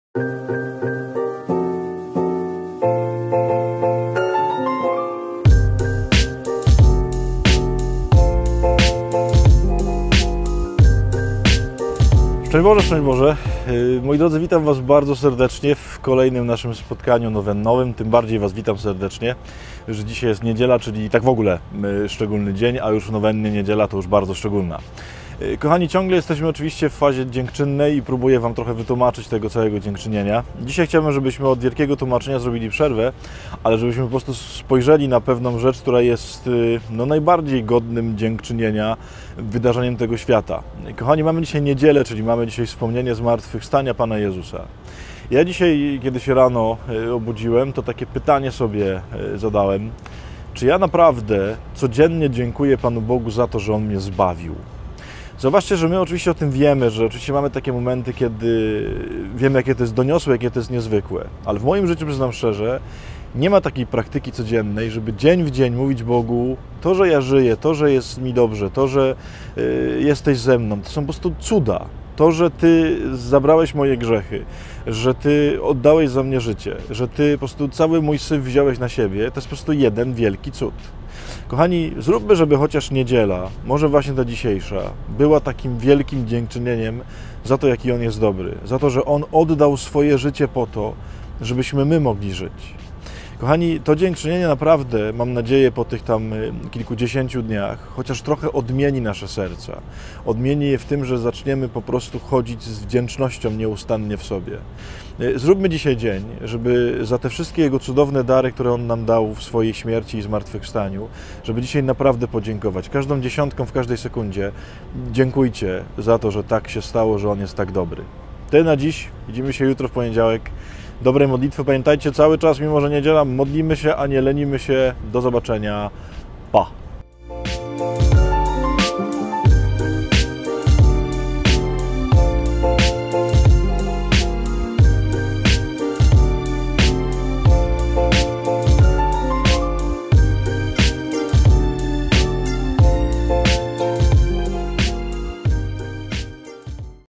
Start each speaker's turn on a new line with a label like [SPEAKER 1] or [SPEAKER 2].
[SPEAKER 1] Szczęść Boże, szczęść Boże. Moi drodzy, witam Was bardzo serdecznie w kolejnym naszym spotkaniu nowennowym. Tym bardziej Was witam serdecznie, że dzisiaj jest niedziela, czyli tak w ogóle szczególny dzień, a już w nowennie niedziela to już bardzo szczególna. Kochani, ciągle jesteśmy oczywiście w fazie dziękczynnej i próbuję Wam trochę wytłumaczyć tego całego dziękczynienia. Dzisiaj chciałbym, żebyśmy od wielkiego tłumaczenia zrobili przerwę, ale żebyśmy po prostu spojrzeli na pewną rzecz, która jest najbardziej godnym dziękczynienia wydarzeniem tego świata. Kochani, mamy dzisiaj niedzielę, czyli mamy dzisiaj wspomnienie zmartwychwstania Pana Jezusa. Ja dzisiaj, kiedy się rano obudziłem, to takie pytanie sobie zadałem, czy ja naprawdę codziennie dziękuję Panu Bogu za to, że On mnie zbawił? Zobaczcie, że my oczywiście o tym wiemy, że oczywiście mamy takie momenty, kiedy wiemy, jakie to jest doniosłe, jakie to jest niezwykłe. Ale w moim życiu, przyznam szczerze, nie ma takiej praktyki codziennej, żeby dzień w dzień mówić Bogu, to, że ja żyję, to, że jest mi dobrze, to, że jesteś ze mną, to są po prostu cuda. To, że Ty zabrałeś moje grzechy, że Ty oddałeś za mnie życie, że Ty po prostu cały mój syf wziąłeś na siebie, to jest po prostu jeden wielki cud. Kochani, zróbmy, żeby chociaż niedziela, może właśnie ta dzisiejsza, była takim wielkim dziękczynieniem za to, jaki On jest dobry, za to, że On oddał swoje życie po to, żebyśmy my mogli żyć. Kochani, to dziękczynienie naprawdę, mam nadzieję, po tych tam kilkudziesięciu dniach, chociaż trochę odmieni nasze serca. Odmieni je w tym, że zaczniemy po prostu chodzić z wdzięcznością nieustannie w sobie. Zróbmy dzisiaj dzień, żeby za te wszystkie Jego cudowne dary, które On nam dał w swojej śmierci i zmartwychwstaniu, żeby dzisiaj naprawdę podziękować. Każdą dziesiątką w każdej sekundzie dziękujcie za to, że tak się stało, że On jest tak dobry. Tyle na dziś. Widzimy się jutro w poniedziałek. Dobrej modlitwy. Pamiętajcie, cały czas, mimo że niedziela, modlimy się, a nie lenimy się. Do zobaczenia. Pa!